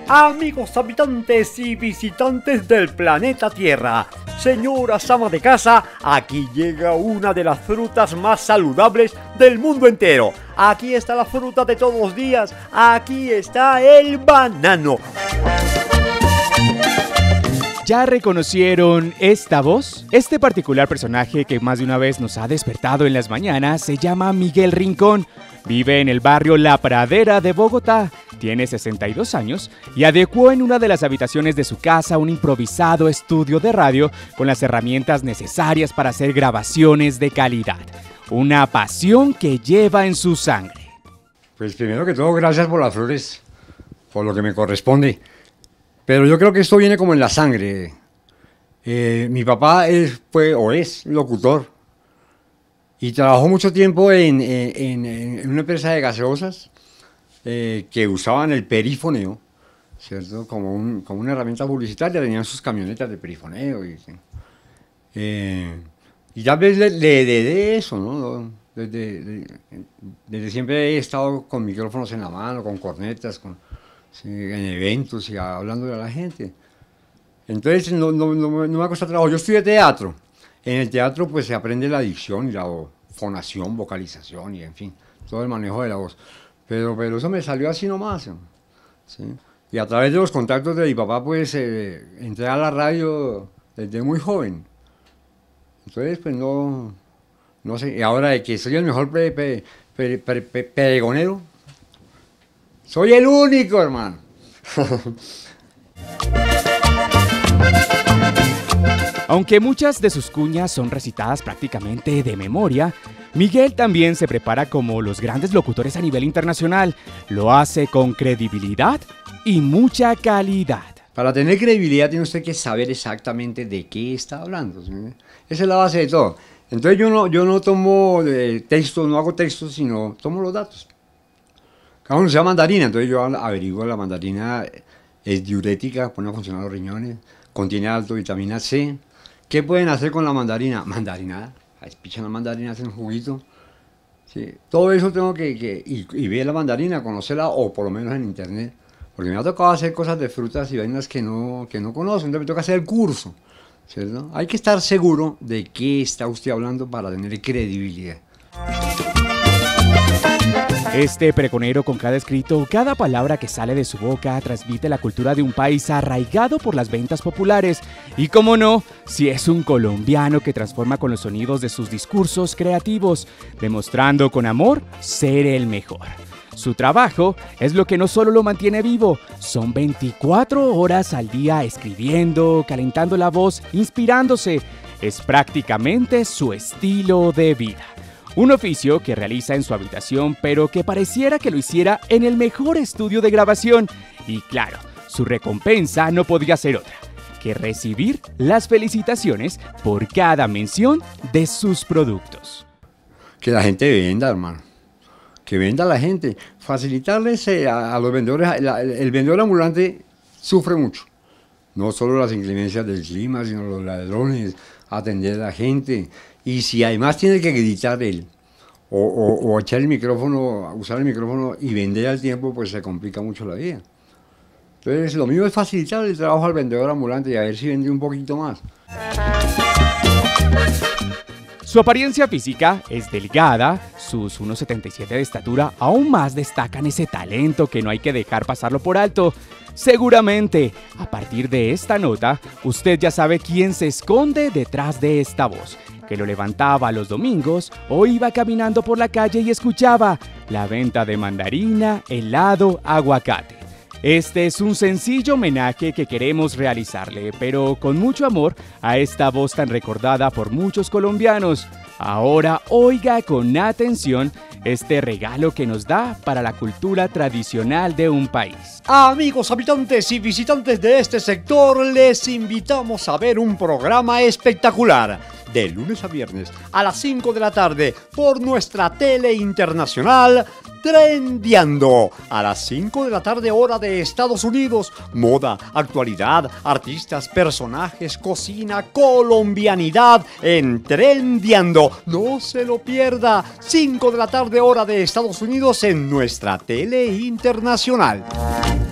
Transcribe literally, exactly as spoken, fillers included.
Amigos habitantes y visitantes del planeta Tierra, señoras amas de casa, aquí llega una de las frutas más saludables del mundo entero. Aquí está la fruta de todos los días, aquí está el banano. ¿Ya reconocieron esta voz? Este particular personaje que más de una vez nos ha despertado en las mañanas se llama Miguel Rincón. Vive en el barrio La Pradera de Bogotá. Tiene sesenta y dos años y adecuó en una de las habitaciones de su casa un improvisado estudio de radio con las herramientas necesarias para hacer grabaciones de calidad. Una pasión que lleva en su sangre. Pues primero que todo, gracias por las flores, por lo que me corresponde. Pero yo creo que esto viene como en la sangre. Eh, mi papá es, fue o es locutor y trabajó mucho tiempo en, en, en una empresa de gaseosas eh, que usaban el perifoneo, ¿cierto? Como, un, como una herramienta publicitaria, tenían sus camionetas de perifoneo. Y, eh, y ya ves, le, le heredé eso, ¿no? Desde, desde, desde siempre he estado con micrófonos en la mano, con cornetas, con... Sí, en eventos y hablándole a la gente. Entonces no, no, no, no me ha costado trabajo. Yo estudié teatro. En el teatro pues se aprende la dicción y la fonación, vocalización y en fin, todo el manejo de la voz. Pero, pero eso me salió así nomás, ¿sí? Y a través de los contactos de mi papá pues eh, entré a la radio desde muy joven. Entonces pues no, no sé. Y ahora de que soy el mejor pre, pre, pre, pre, pre, pregonero, soy el único, hermano. Aunque muchas de sus cuñas son recitadas prácticamente de memoria, Miguel también se prepara como los grandes locutores a nivel internacional. Lo hace con credibilidad y mucha calidad. Para tener credibilidad tiene usted que saber exactamente de qué está hablando, ¿sí? Esa es la base de todo. Entonces yo no, yo no tomo eh, textos, no hago textos, sino tomo los datos. Cada uno se llama mandarina, entonces yo averiguo la mandarina es diurética, pone a funcionar los riñones, contiene alto vitamina C. ¿Qué pueden hacer con la mandarina? Mandarinada, pichan la mandarina, hacen juguito. Sí, todo eso tengo que, que y, y ver la mandarina, conocerla, o por lo menos en internet, porque me ha tocado hacer cosas de frutas y vainas que no, que no conozco, entonces me toca hacer el curso, ¿cierto? Hay que estar seguro de qué está usted hablando para tener credibilidad. Este pregonero con cada escrito, cada palabra que sale de su boca transmite la cultura de un país arraigado por las ventas populares. Y cómo no, si es un colombiano que transforma con los sonidos de sus discursos creativos, demostrando con amor ser el mejor. Su trabajo es lo que no solo lo mantiene vivo, son veinticuatro horas al día escribiendo, calentando la voz, inspirándose. Es prácticamente su estilo de vida. Un oficio que realiza en su habitación, pero que pareciera que lo hiciera en el mejor estudio de grabación. Y claro, su recompensa no podía ser otra que recibir las felicitaciones por cada mención de sus productos. Que la gente venda, hermano. Que venda a la gente. Facilitarles eh, a, a los vendedores. La, el, el vendedor ambulante sufre mucho. No solo las inclemencias del clima, sino los ladrones, atender a la gente. Y si además tiene que gritar él, o, o, o echar el micrófono, usar el micrófono y vender al tiempo, pues se complica mucho la vida. Entonces lo mío es facilitar el trabajo al vendedor ambulante y a ver si vende un poquito más. Su apariencia física es delgada, sus uno setenta y siete de estatura aún más destacan ese talento que no hay que dejar pasarlo por alto. Seguramente, a partir de esta nota, usted ya sabe quién se esconde detrás de esta voz, que lo levantaba los domingos o iba caminando por la calle y escuchaba la venta de mandarina, helado, aguacate. Este es un sencillo homenaje que queremos realizarle, pero con mucho amor a esta voz tan recordada por muchos colombianos. Ahora oiga con atención este regalo que nos da para la cultura tradicional de un país. Amigos habitantes y visitantes de este sector, les invitamos a ver un programa espectacular de lunes a viernes a las cinco de la tarde por nuestra tele internacional Trendiando. A las cinco de la tarde hora de Estados Unidos. Moda, actualidad, artistas, personajes, cocina, colombianidad en Trendiando. No se lo pierda. cinco de la tarde hora de Estados Unidos en nuestra tele internacional.